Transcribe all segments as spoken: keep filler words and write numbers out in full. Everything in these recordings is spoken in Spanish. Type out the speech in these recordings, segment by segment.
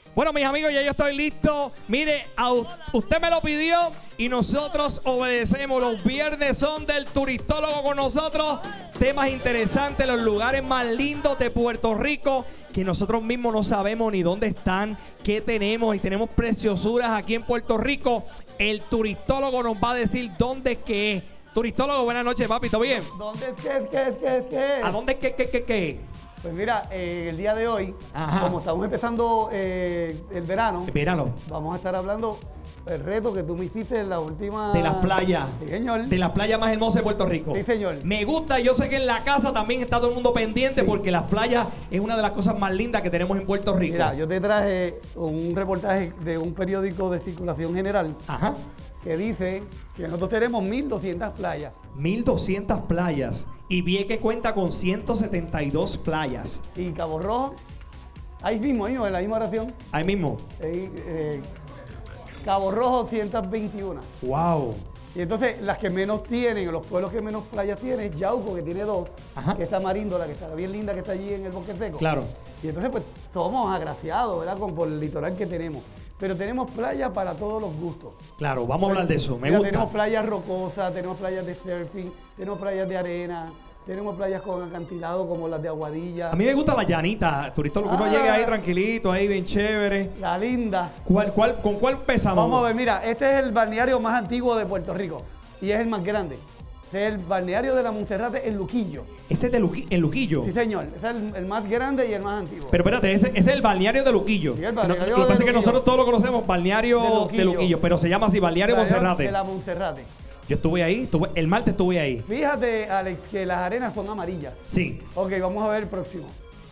Bueno, mis amigos, ya yo estoy listo. Mire, a usted me lo pidió y nosotros obedecemos. Los viernes son del turistólogo con nosotros. Temas interesantes, los lugares más lindos de Puerto Rico que nosotros mismos no sabemos ni dónde están, qué tenemos, y tenemos preciosuras aquí en Puerto Rico. El turistólogo nos va a decir dónde es que es. Turistólogo, buenas noches, papi, ¿todo bien? ¿Dónde es que es que es que es que es? ¿A dónde es que que que que? Pues mira, eh, el día de hoy, Ajá. como estamos empezando eh, el verano, Verano. vamos a estar hablando del reto que tú me hiciste en la última... De las playas. Sí, señor. De las playas más hermosas de Puerto Rico. Sí, señor. Me gusta, yo sé que en la casa también está todo el mundo pendiente, sí, porque las playas es una de las cosas más lindas que tenemos en Puerto Rico. Mira, yo te traje un reportaje de un periódico de circulación general. Ajá. Que dice que nosotros tenemos mil doscientas playas. mil doscientas playas. Y Vieques cuenta con ciento setenta y dos playas. Y Cabo Rojo, ahí mismo, ahí mismo, en la misma oración. Ahí mismo. Ahí, eh, Cabo Rojo, ciento veintiuno. Wow. Y entonces las que menos tienen, los pueblos que menos playas tienen, es Yauco, que tiene dos. Ajá. Que está Maríndola, que está bien linda, que está allí en el Bosque Seco. Claro. Y entonces pues somos agraciados, ¿verdad? Con, por el litoral que tenemos. Pero tenemos playas para todos los gustos. Claro, vamos a hablar de eso, me Mira, gusta. Tenemos playas rocosas, tenemos playas de surfing, tenemos playas de arena, tenemos playas con acantilado como las de Aguadilla. A mí me gusta la llanita, turistólogo, que ah, uno llegue ahí tranquilito, ahí bien chévere. La linda. ¿Cuál, cuál, ¿Con cuál empezamos? Vamos a ver, mira, este es el balneario más antiguo de Puerto Rico y es el más grande. Este es el balneario de la Monserrate en Luquillo. ¿Ese es de Luqui el Luquillo? Sí, señor. Ese es el, el más grande y el más antiguo. Pero espérate, ese, ese es el balneario de Luquillo. Sí, el balneario no, lo que pasa es que nosotros todos lo conocemos, balneario de Luquillo, de Luquillo, pero se llama así, balneario Monserrate. De la Monserrate. Yo estuve ahí, estuve, el martes estuve ahí. Fíjate, Alex, que las arenas son amarillas. Sí. Ok, vamos a ver el próximo.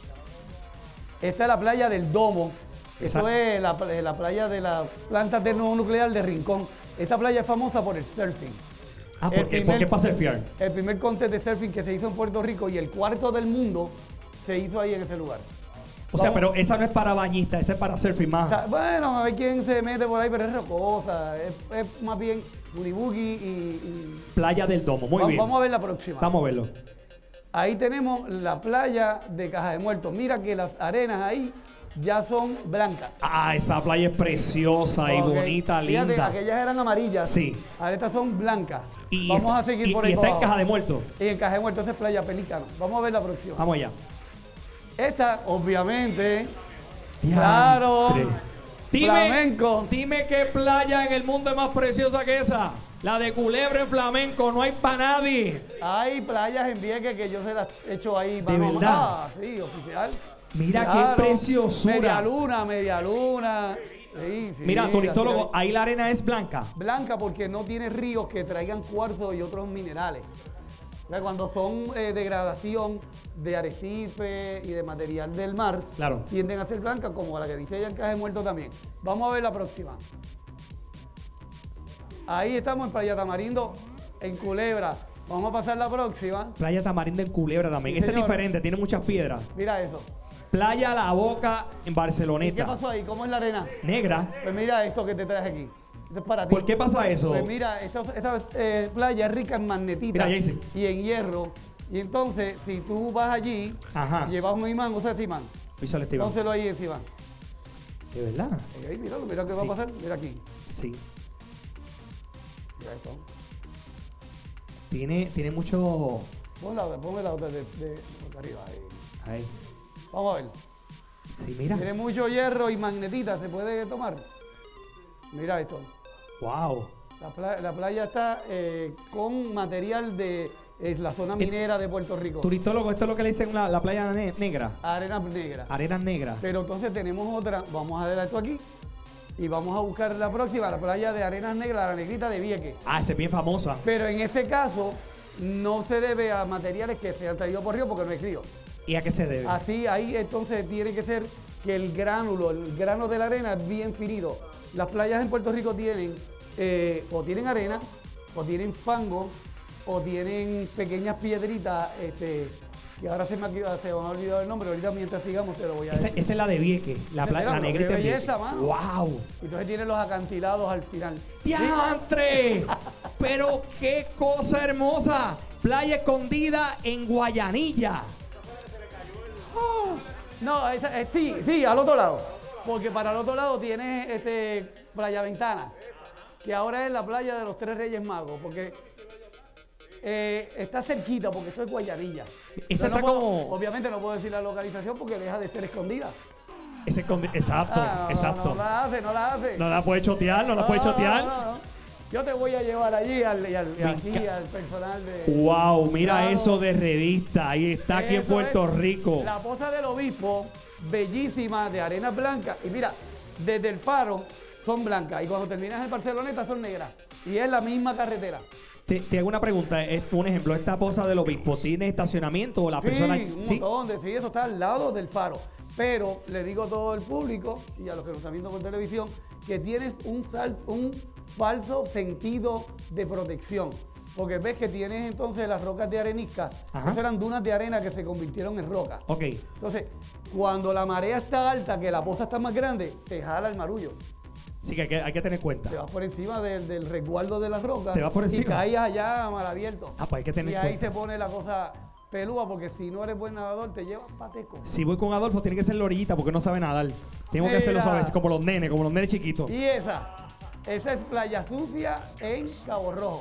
Esta es la playa del Domo. Esto es la, la playa de la planta termonuclear de Rincón. Esta playa es famosa por el surfing. Ah, ¿por qué? ¿Por qué para surfear? El primer contest de surfing que se hizo en Puerto Rico y el cuarto del mundo se hizo ahí en ese lugar. O Vamos. sea, pero esa no es para bañistas, esa es para surfing más. O sea, bueno, hay quien se mete por ahí, pero es rocosa. Es, es más bien boogie y, y... Playa del Domo, muy vamos, bien. Vamos a ver la próxima. Vamos a verlo. Ahí tenemos la playa de Caja de Muertos. Mira que las arenas ahí ya son blancas. Ah, esa playa es preciosa okay. y bonita, Fíjate, linda. Aquellas eran amarillas. Sí. Ahora estas son blancas. Y Vamos está, a seguir y, por ahí. Y está en Caja de Muertos. Y en Caja de Muertos, esa es Playa Pelícano. Vamos a ver la próxima. Vamos allá. Esta, obviamente, Diantre. Claro. Dime, flamenco. Dime qué playa en el mundo es más preciosa que esa. La de Culebra en Flamenco, no hay para nadie. Hay playas en Vieques que yo se las he hecho ahí. ¿De verdad? Ah, sí, oficial. Mira claro. qué preciosura. Media luna, media luna. Sí, sí, Mira, turistólogo, ahí la arena es blanca. Blanca porque no tiene ríos que traigan cuarzo y otros minerales. O sea, cuando son eh, degradación de arrecife y de material del mar, claro, tienden a ser blancas como la que dice ella en Caja de Muertos también. Vamos a ver la próxima. Ahí estamos en Playa Tamarindo, en Culebra. Vamos a pasar la próxima. Playa Tamarindo en Culebra también. Sí, esa señor. Es diferente, tiene muchas piedras. Mira eso. Playa La Boca en Barceloneta. ¿Y qué pasó ahí? ¿Cómo es la arena? Negra. Pues mira esto que te traje aquí. Esto es para ti. ¿Por qué pasa eso? Pues mira, esta, esta eh, playa es rica en magnetita mira, y en hierro. Y entonces, si tú vas allí, Ajá. llevas un imán, usa ese imán. Písale este imán. Pónselo ahí encima. ¿De verdad? Okay, míralo, mira qué sí. va a pasar. Mira aquí. Sí. Mira esto. Tiene, tiene mucho... Ponla, ponme la otra de, de, de arriba. Ahí. Ahí. Vamos a ver. Sí, mira. Tiene mucho hierro y magnetita, ¿se puede tomar? Mira esto. Wow. La, playa, la playa está eh, con material de eh, la zona minera de Puerto Rico. Turistólogo, esto es lo que le dicen la, la playa ne negra. Arenas negras. Arenas negras. Pero entonces tenemos otra, vamos a ver esto aquí. Y vamos a buscar la próxima, la playa de Arenas Negras, la negrita de Vieques. Ah, esa es bien famosa. Pero en este caso, no se debe a materiales que se han traído por río porque no hay río. ¿Y a qué se debe? Así, ahí entonces tiene que ser que el gránulo, el grano de la arena es bien finito. Las playas en Puerto Rico tienen, eh, o tienen arena, o tienen fango, o tienen pequeñas piedritas, este, que ahora se me, ha, se me ha olvidado el nombre, ahorita mientras sigamos te lo voy a decir. Esa, esa es la de Vieques, la, la, la negrita de Vieques. ¡Wow! Entonces tiene los acantilados al final. ¡Diantre! ¡Pero qué cosa hermosa! Playa escondida en Guayanilla. Oh, no, esa, eh, sí, sí, al otro lado. Porque para el otro lado tienes este, Playa Ventana, que ahora es la playa de los Tres Reyes Magos, porque eh, está cerquita, porque esto es Guayanilla. Esa no está puedo, como... Obviamente no puedo decir la localización porque deja de ser escondida. Ese escondi- Exacto, Ah, no, exacto. No, no la hace, no la hace. No la puede chotear, no la puede chotear. No, no, no. Yo te voy a llevar allí al, y al, y aquí enca- al personal de... Wow, mira Claro. eso de revista. Ahí está, aquí en Eso Puerto es Rico. La Poza del Obispo, bellísima, de arena blanca. Y mira, desde el faro son blancas. Y cuando terminas en Barceloneta son negras. Y es la misma carretera. Te, te hago una pregunta, es un ejemplo, ¿esta Poza del Obispo tiene estacionamiento o la Sí, persona... un montón de sí, eso está al lado del faro. Pero le digo a todo el público y a los que nos están viendo por televisión que tienes un, sal- un falso sentido de protección. Porque ves que tienes entonces las rocas de arenisca. Ajá. Esas eran dunas de arena que se convirtieron en rocas. Ok, Entonces, cuando la marea está alta, que la poza está más grande, te jala el marullo. sí que hay que, hay que tener cuenta. Te vas por encima del, del resguardo de las rocas. Te vas por encima. Y caes allá a mar abierto. Ah, pues hay que tener Y ahí cuenta. te pone la cosa pelúa, porque si no eres buen nadador, te llevas pateco. Si voy con Adolfo, tiene que ser la orillita porque no sabe nadar. Tengo que hacerlo, Mira. ¿sabes? Como los nenes, como los nenes chiquitos. Y esa, esa es Playa Sucia en Cabo Rojo.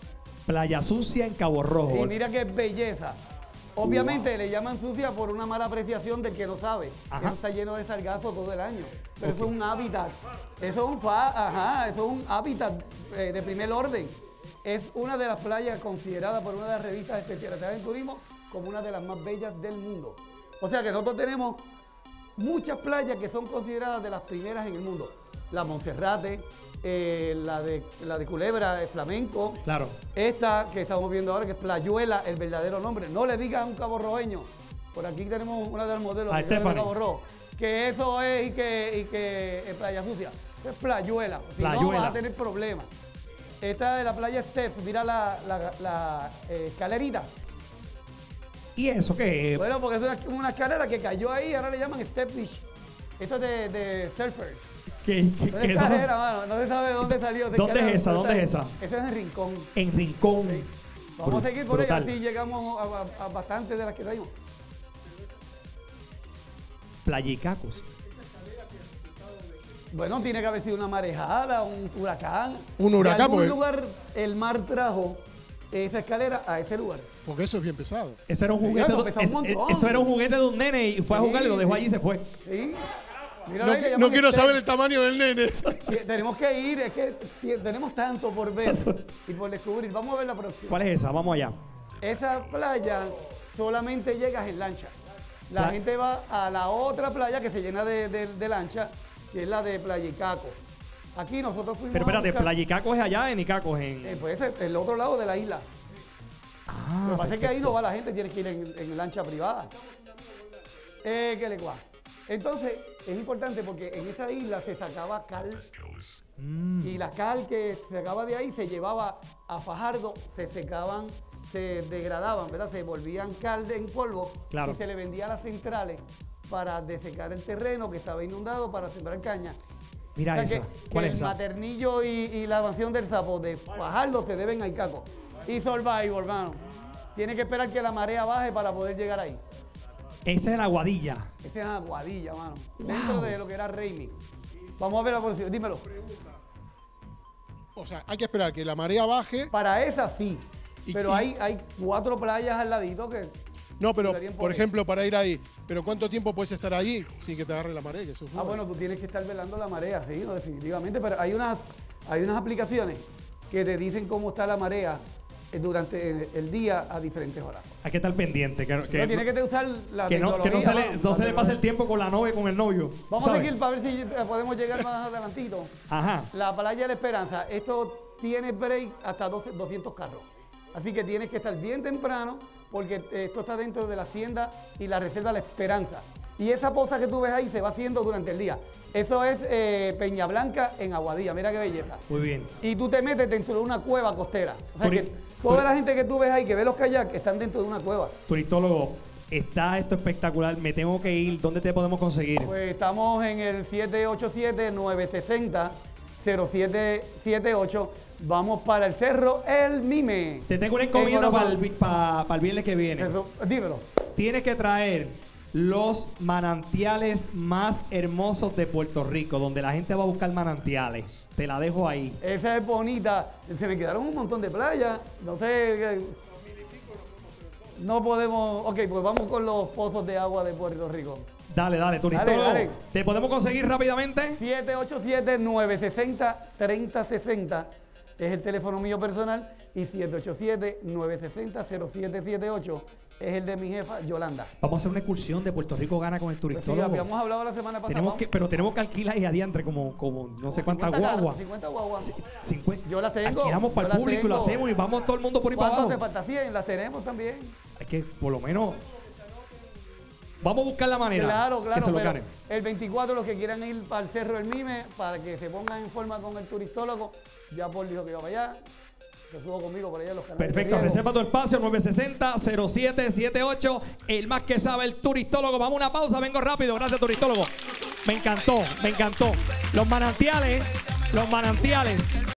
Playa Sucia en Cabo Rojo. Y mira qué belleza. Obviamente le llaman sucia por una mala apreciación del que no sabe. Ajá. Eso está lleno de sargazo todo el año. Pero Ok. eso es un hábitat. Eso es un fa, ajá, eso es un hábitat eh, de primer orden. Es una de las playas consideradas por una de las revistas especializadas en turismo como una de las más bellas del mundo. O sea que nosotros tenemos muchas playas que son consideradas de las primeras en el mundo. La Monserrate, eh, la, de, la de Culebra, el Flamenco. Claro. Esta que estamos viendo ahora, que es Playuela, el verdadero nombre. No le digas a un caborroeño. Por aquí tenemos una de las modelos A que viene de Stephanie. Cabo Rojo, que eso es y que, y que es Playa Sucia. Es Playuela. Si no, Playuela. vas a tener problemas. Esta de la playa Steph, mira la, la, la eh, escalerita. ¿Y eso qué? Bueno, porque es una, una escalera que cayó ahí, ahora le llaman Step Beach. Esto es de, de surfers. ¿Qué, qué, Una qué- escalera, mano, no se sabe de dónde salió. esa ¿Dónde escalera, es esa? no ¿Dónde sabe. es esa? Eso es en Rincón. En Rincón. Sí. Vamos Bru- a seguir por ella, brutal. así llegamos a, a, a bastantes de las que traímos. Playicacos. Bueno, tiene que haber sido una marejada, un huracán. Un huracán, De algún porque- lugar el mar trajo esa escalera a ese lugar. Porque eso es bien pesado. Ese era un Sí, juguete. eso de- pesa un es- montón. eso era un juguete de un nene y fue a Sí, jugar y lo dejó sí. allí y se fue. ¿Sí? Mira, No, ahí le no llaman quiero Step. saber el tamaño del nene. Que Tenemos que ir, es que ti- tenemos tanto por ver y por descubrir. Vamos a ver la próxima. ¿Cuál es esa? Vamos allá. Esa playa solamente llegas en lancha. La Pla- gente va a la otra playa que se llena de, de- de lancha, que es la de Playa Icaco. Aquí nosotros fuimos Pero a espérate, buscar- Playicacos es allá en Icacos en... Eh, pues es el otro lado de la isla. Ah, Lo que pasa es que ahí no va la gente, tienes que ir en, en lancha privada. Eh, que le guá. Entonces, es importante porque en esa isla se sacaba cal. Mm. Y la cal que se sacaba de ahí se llevaba a Fajardo, se secaban, se degradaban, ¿verdad? Se volvían cal de- en polvo Claro. y se le vendía a las centrales para desecar el terreno que estaba inundado para sembrar caña. Mira O sea, esa. que- ¿Cuál que es el esa? maternillo y, y la mansión del sapo de Fajardo se deben a Icaco. Y Survival, hermano. Tiene que esperar que la marea baje para poder llegar ahí. Esa es la Aguadilla. Esa es Aguadilla, mano. Dentro de lo que era Raimi. Vamos a ver la próxima. Dímelo. O sea, hay que esperar que la marea baje. Para esa sí. Y- Pero y- hay, hay cuatro playas al ladito que. No, pero durarían por poco. ejemplo, para ir ahí. Pero ¿cuánto tiempo puedes estar allí sin que te agarre la marea? Que eso es Ah, fuerte. bueno, tú tienes que estar velando la marea, sí, no, definitivamente. Pero hay unas, hay unas aplicaciones que te dicen cómo está la marea eh, durante el día a diferentes horas. Hay que estar pendiente. Que, que, Pero tienes que usar la que no, que no tecnología, se le, mano, no la se le pase el tecnología. tiempo con la novia y con el novio. Vamos a ¿sabes? seguir para ver si eh, podemos llegar más adelantito. Ajá. La playa de la Esperanza, esto tiene break hasta doce doscientos carros. Así que tienes que estar bien temprano porque eh, esto está dentro de la hacienda y la reserva La Esperanza. Y esa poza que tú ves ahí se va haciendo durante el día. Eso es eh, Peña Blanca en Aguadilla, mira qué belleza. Muy bien. Y tú te metes dentro de una cueva costera. O sea Turi- que toda turi- la gente que tú ves ahí, que ve los kayaks, están dentro de una cueva. Turistólogo, está esto espectacular. Me tengo que ir. ¿Dónde te podemos conseguir? Pues estamos en el siete ocho siete, nueve seis cero, cero siete siete ocho. Vamos para el cerro El Mime. Te tengo una encomienda En para Oro- el, vi- pa- para el viernes que viene. Cerro- Dímelo. Tienes que traer los manantiales más hermosos de Puerto Rico, donde la gente va a buscar manantiales. Te la dejo ahí. Esa es bonita. Se me quedaron un montón de playas. No sé. No podemos. Ok, pues vamos con los pozos de agua de Puerto Rico. Dale, dale, turistólogo. Dale, dale. ¿Te podemos conseguir rápidamente? siete ocho siete, nueve seis cero, tres cero seis cero es el teléfono mío personal y siete ocho siete, nueve seis cero, cero siete siete ocho es el de mi jefa Yolanda. Vamos a hacer una excursión de Puerto Rico Gana con el Pues sí, turistólogo. habíamos hablado la semana pasada. Tenemos que, pero tenemos que alquilar y adiantre como, como no sé cuántas cincuenta guaguas. cincuenta guaguas. cincuenta. Yo las tengo. Alquilamos para yo el las público y lo tengo. hacemos y vamos todo el mundo por ahí para ¿Cuántas abajo. de falta? cien, las tenemos también. Hay que por lo menos vamos a buscar la manera Claro, que claro, se lo pero ganen. el veinticuatro los que quieran ir para el Cerro del Mime, para que se pongan en forma con el turistólogo, ya Paul dijo que iba para allá, se subo conmigo por allá en los canales. Perfecto, de riego. reserva tu espacio nueve seis cero, cero siete siete ocho, el más que sabe el turistólogo. Vamos a una pausa, vengo rápido, gracias turistólogo. Me encantó, me encantó. Los manantiales, los manantiales.